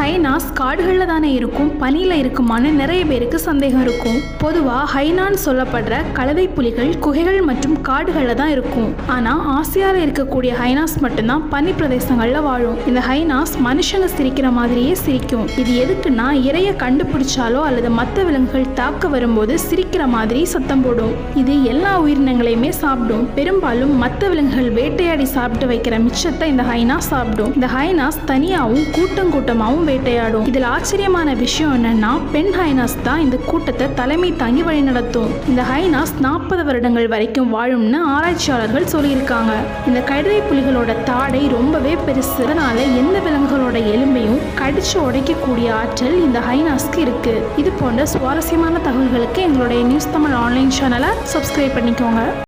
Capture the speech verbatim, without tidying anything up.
ஹைனாஸ் காடுகளில் தானே இருக்கும், பனியில் இருக்குமான்னு நிறைய பேருக்கு சந்தேகம் இருக்கும். பொதுவாக ஹைனான்னு சொல்லப்படுற கலவை புலிகள் குகைகள் மற்றும் காடுகளில் தான் இருக்கும். ஆனால் ஆசியாவில் இருக்கக்கூடிய ஹைனாஸ் மட்டும்தான் பனி பிரதேசங்களில் வாழும். இந்த ஹைனாஸ் மனுஷங்க சிரிக்கிற மாதிரியே சிரிக்கும். இது எதுக்குன்னா இரையை கண்டுபிடிச்சாலோ அல்லது மற்ற விலங்குகள் தாக்க வரும்போது சிரிக்கிற மாதிரி சத்தம் போடும். இது எல்லா உயிரினங்களையுமே சாப்பிடும். பெரும்பாலும் மற்ற விலங்குகள் வேட்டையாடி சாப்பிட்டு வைக்கிற மிச்சத்தை இந்த ஹைனாஸ் சாப்பிடும். இந்த ஹைனாஸ் தனியாகவும் கூட்டம் கூட்டமாகவும் வேட்டையாடும். இதில் ஆச்சரியமான விஷயம் என்னன்னா, பெண் ஹைனாஸ் தான் இந்த கூட்டத்தை தலைமை தாங்கி வழிநடத்தும். இந்த ஹைனாஸ் நாற்பது வருடங்கள் வரைக்கும் வாழும்னு ஆராய்ச்சியாளர்கள் சொல்லியிருக்காங்க. இந்த கழுதை புலிகளோட தாடை ரொம்பவே பெருசு. அதனால எந்த விலங்குகளோட எலும்பையும் கடிச்சு உடைக்கக்கூடிய ஆற்றல் இந்த ஹைனாஸ்க்கு இருக்கு. இது போன்ற சுவாரஸ்யமான தகவல்களுக்கு எங்களுடைய நியூஸ் தமிழ் ஆன்லைன் சேனலை சப்ஸ்கிரைப் பண்ணிக்கோங்க.